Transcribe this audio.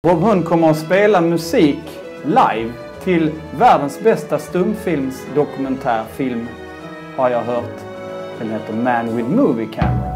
Rob Hund kommer att spela musik live till världens bästa stumfilmsdokumentärfilm, har jag hört. Den heter Man with Movie Camera.